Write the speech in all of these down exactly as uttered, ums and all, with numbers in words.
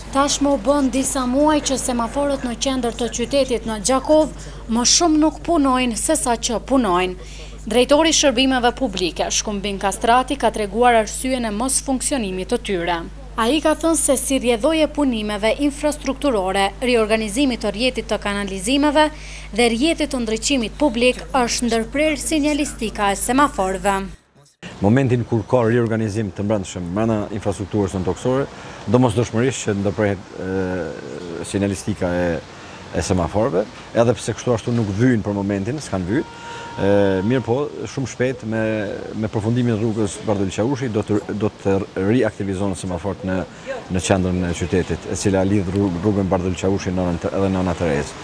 Tashmë u bën disa muaj që semaforët në qendër të qytetit në Gjakov më shumë nuk punojnë se sa që punojnë. Drejtori i shërbimeve publike, Shkumbin Kastrati, ka treguar arsyeën e mos funksionimit të tyre. Ai ka thënë se si rrjedhoje punimeve infrastrukturore, riorganizimit të rrjetit të kanalizimeve dhe rrjetit të ndriçimit publik është ndërprerë sinjalistika e semaforëve. Momentin kur ka riorganizim të brendshëm brenda infrastrukturës në toksore, domosdoshmërisht që ndërprehet sinjalistika e, e semaforëve, edhe pse kështu ashtu nuk vyjnë për momentin, s'kan vyjt. Mirë po, shumë shpejt me, me përfundimin e rrugës Bardoli Qavushi do të, do të riaktivizohen semaforët në, në qendrën e qytetit, e cila lidh rrugën Bardoli Qavushi edhe në Ana Terezë.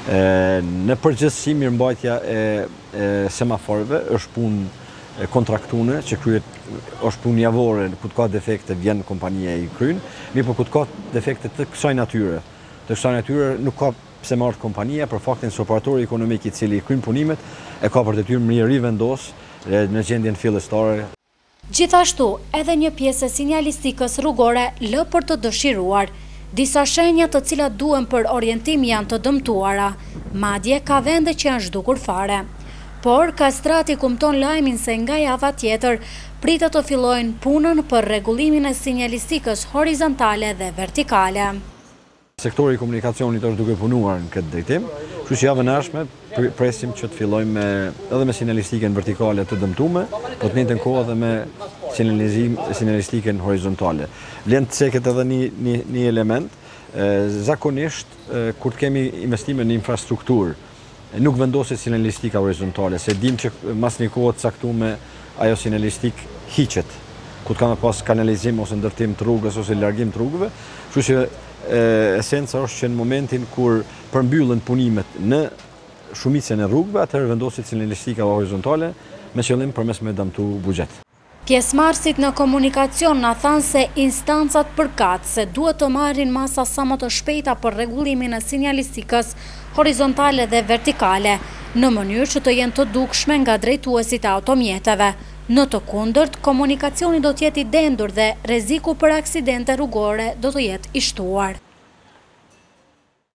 Në përgjithësi mirëmbajtja e, e semaforëve është punë kontraktune që kryet është punë javore, ku të ka defekte vjen kompania i kryen, mirë po ku të ka defekte të kësaj natyre. Të kësaj natyre nuk ka pse marrë kompania për faktin se operatori ekonomik i cili i kryen punimet e ka për detyrë më rivendos në gjendjen fillestare. Gjithashtu, edhe një pjesë e sinjalistikës rrugore lë për të dëshiruar. Disa shenja të cilat duhen për orientim janë të dëmtuara, madje ka vende që janë zhdukur fare. Por Kastrati kumton lajmin se nga java tjetër pritet të fillojnë punën për rregullimin e sinjalistikës horizontale dhe vertikale. Sektori i komunikacionit është duke punuar në këtë drejtim, kështu që javën e ardhshme presim që të fillojmë me, edhe me sinjalistikën vertikale të dëmtuar, po të njëjtën kohë edhe me sinjalistikën horizontale. Vlen të ceket edhe një, një, një element, e, zakonisht e, kur të kemi investime në infrastrukturë, nuk vendoset sinjalistika horizontale, se dim që mas një kohë të caktuar ajo sinjalistik hiqet, ku të ka me pas kanalizim ose ndërtim të rrugës ose largim të rrugëve, kështu që esenca është që në momentin kur përmbyllen punimet në shumicën e rrugëve, atëherë vendoset sinjalistika horizontale me qëllim përmes me dëmtu buxhet. Pjesëmarrësit në komunikacion na thanë se instancat përkatëse duhet të marrin masa sa më të shpejta për rregullimin e sinjalistikës horizontale dhe vertikale, në mënyrë që të jenë të dukshme nga drejtuesit e automjeteve. Në të kundërt, komunikacioni do të jetë i dendur dhe rreziku për aksidente rrugore do të jetë i shtuar.